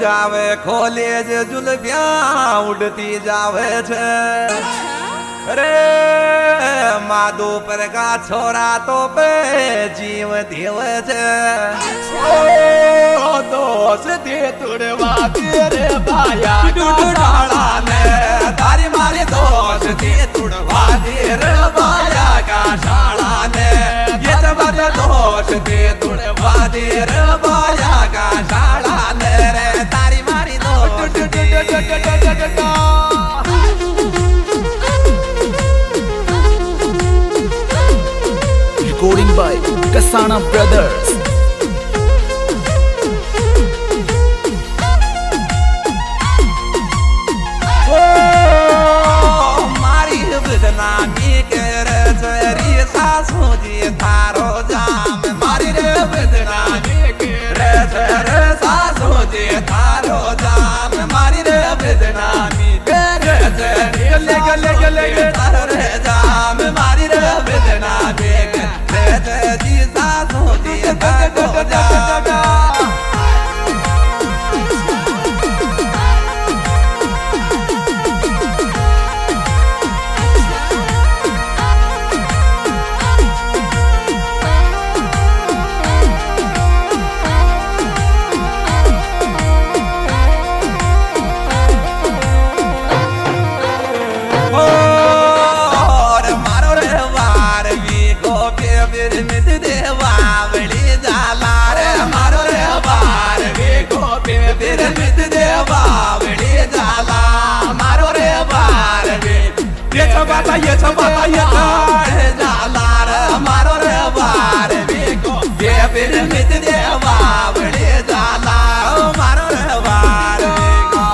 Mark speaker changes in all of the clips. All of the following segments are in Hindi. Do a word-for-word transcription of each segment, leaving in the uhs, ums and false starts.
Speaker 1: जावे कॉलेज जुल्फिया उड़ती जावे छे। अरे माधो पर का छोरा तो पे जीव देवे छे। ओ दोस्ती तुड़वा तेरे बाया डाला ने तारी मारी दोस्ती तुड़वा तेरे बाया का शाला ने ये सब दोस्ती तुड़वा तेरे बाया का शाला ने रे तारी मारी दोस्ती।
Speaker 2: Recording by Kasana Brothers.
Speaker 1: ओ मारी बदनामी करे तेरी सासू जी थारो जाम मारी रे बदनामी करे तेरे सासू जी थारो जाम मारी रे बदनामी करे तेरी ले ले ले ले थारो रे जाम मारी रे बदनामी करे तेरी सासू जी थारो जाम। बाता ये सब बाता ये तारे जाला रे मारो रे बार बेको ये फिर मिट दे बावड़ी जाला मारो रे बार बेको।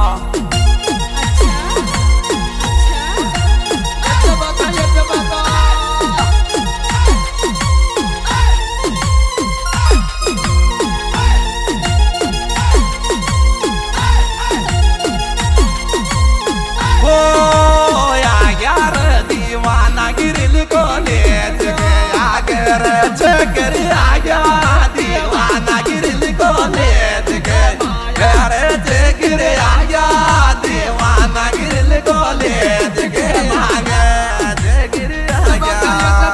Speaker 1: अच्छा अच्छा बाता ये सब बाता चक्कर आ गया दीवाना गिरल कॉलेज के अरे चक्कर आ गया दीवाना गिरल कॉलेज के मांगे चक्कर आ गया।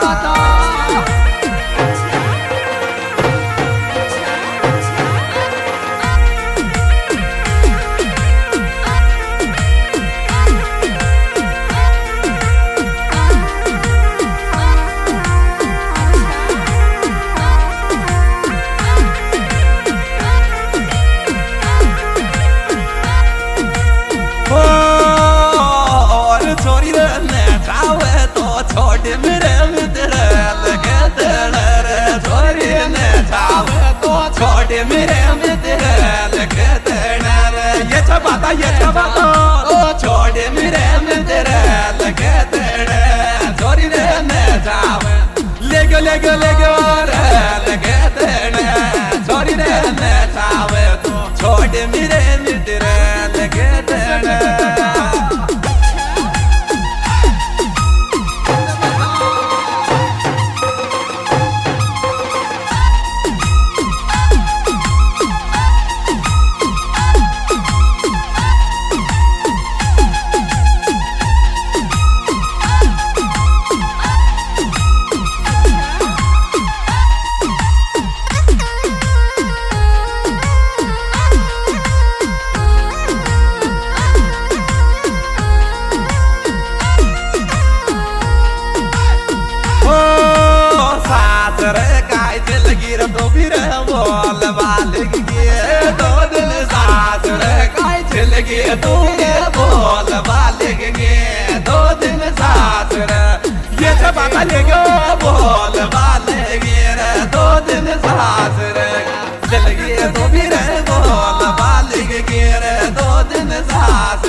Speaker 1: छोड़ मेरे मित्र लगे तेरे रे छोरी ने छावे तो छोड़ मेरे मित्र लगे तेरे रे ये सब बाता ये सब बाता तो छोड़ मेरे मित्र लगे तेरे छोरी ने छावे लेगे लेगे लेगे रे लगे तेरे छोरी ने छावे तो छोड़ मेरे मित्र लगे तेरे। तो फिर बोल बालिक के दो दिल साथ रखाई चल गए तू बोल बालिक के दो दिन साथ ये सब बात लेगो बोल बालिक के दो दिन साथ चल गए तो फिर बोल बालिक के दो दिन साथ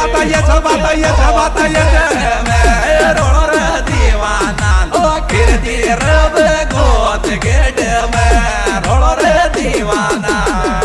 Speaker 1: बताइए सब बताइए सब बताइए मैं रोड़ रे दीवाना फिर तीर गोत गेट में रोड़ रे दीवाना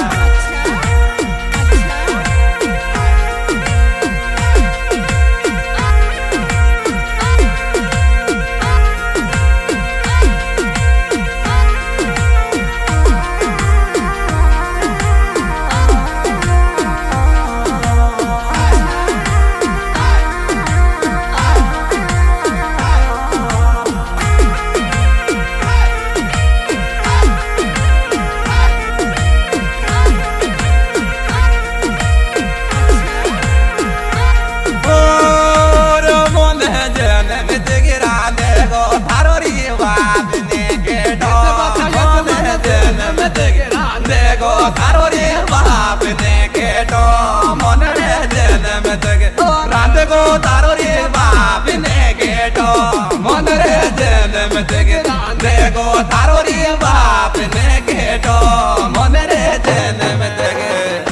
Speaker 1: देखो थारो रे बाप ने केटो मन रे जन्म तक रात को थारो रे बाप ने केटो मन रे जन्म तक देखो थारो रे बाप ने केटो मन रे जन्म तक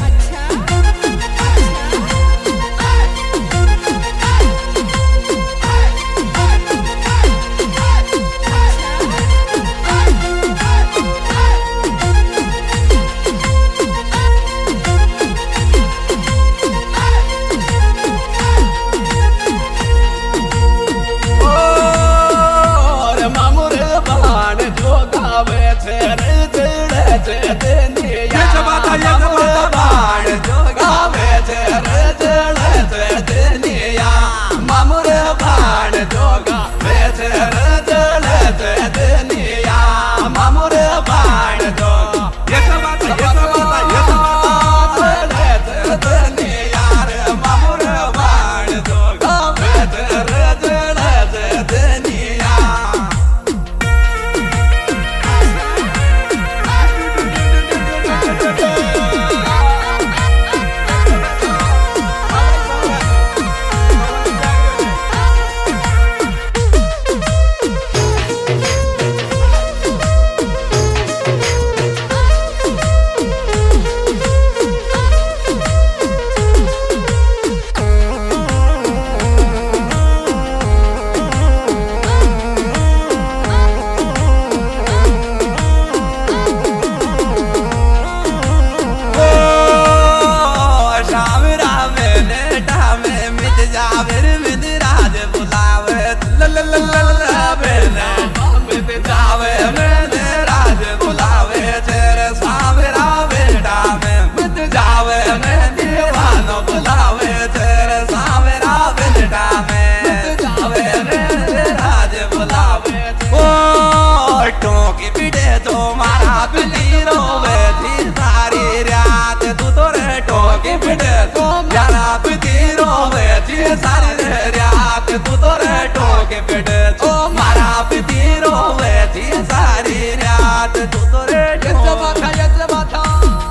Speaker 1: सारी रात तू तो रे टोके पेट ओ मारा पितीरो वे थी सारी रात तू तो रे ये बाता ये बाता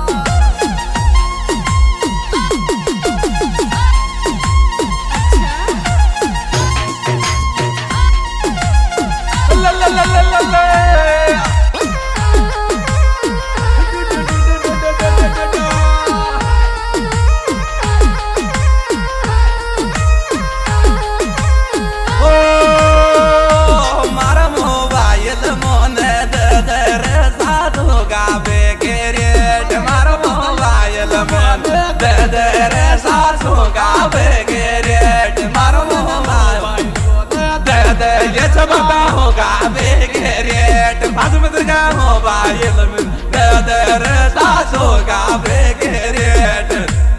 Speaker 1: ला ला ला ला ला मोबाइल में दर सासो का बेगेरेट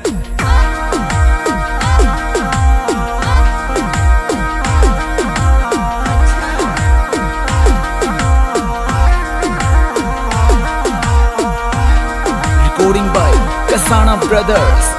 Speaker 2: Recording by Kasana Brothers.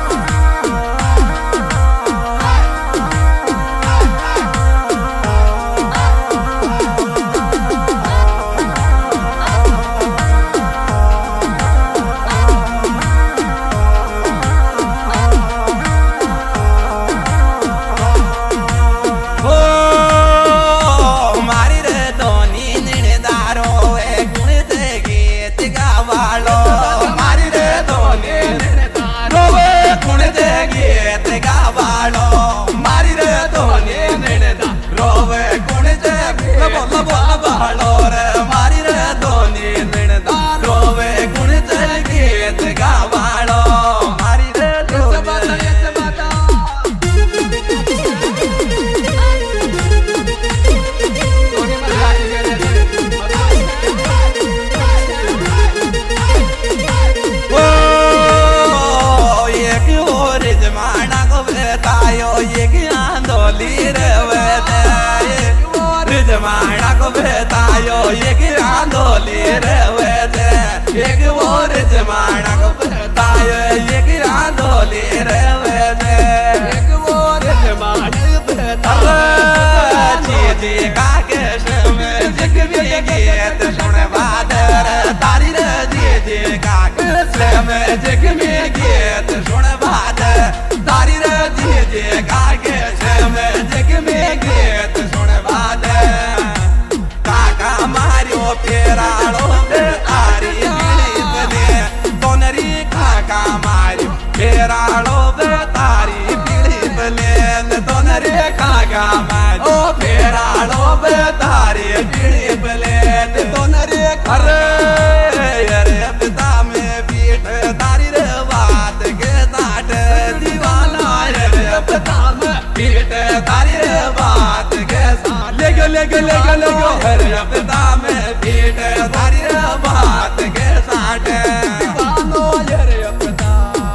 Speaker 1: बोल बोल बालो रे मारी रे दोनी नणदा रोवे गुण चल गीत गावालो मारी रे दोनी जमाना को बेतायो एक आंदोली रे वेते एक और जमाना को बेतायो एक आंदोली रे वेते एक और जमाना बेतायो जी जी का के में जग में गीत सुने बादर तारी रे जी जी का के में जग में गीत सुने बादर तारी रे जी जी का के में जग में गीत सुने बादर फेरालो बेतारी पीड़ी बने दोनरी काका मारियो फेरालो बेतारी पीड़ी बने दोनरी काका मारियो फेरालो बेतारी पीड़ी बने दोनरी अरे अरे पिता में पीठ तारी रे बात के साथ दीवाना रे पिता में पीठ तारी रे बात के साथ ले गयो ले गयो ले गयो ले गयो अरे पिता में पीठ तारी रे बात के साथ दीवानो रे पिता।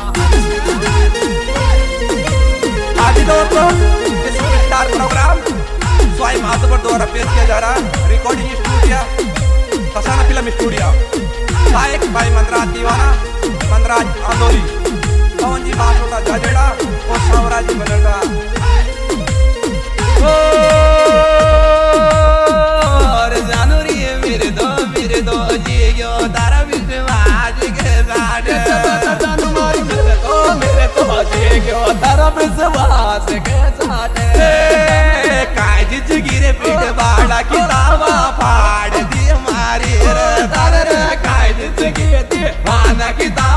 Speaker 1: आज दोस्तों इस गिटार प्रोग्राम स्वाई महत्व पर द्वारा पेश किया जा रहा recording studio Kasana film studio सहायक भाई मनराज दीवाना मनराज आंदोली पवन जी बासोटा जजेड़ा और सावराज जी बनटा और जानूरी मेरे दो मेरे दो जियो तारा विश्वास के साथ जानू मारी मेरे दो मेरे दो जियो तारा विश्वास के साथ काज गिरे पीठ बाड़ा किताबा फाड़ दी मारी रे तारे काज गिरे वाना किताब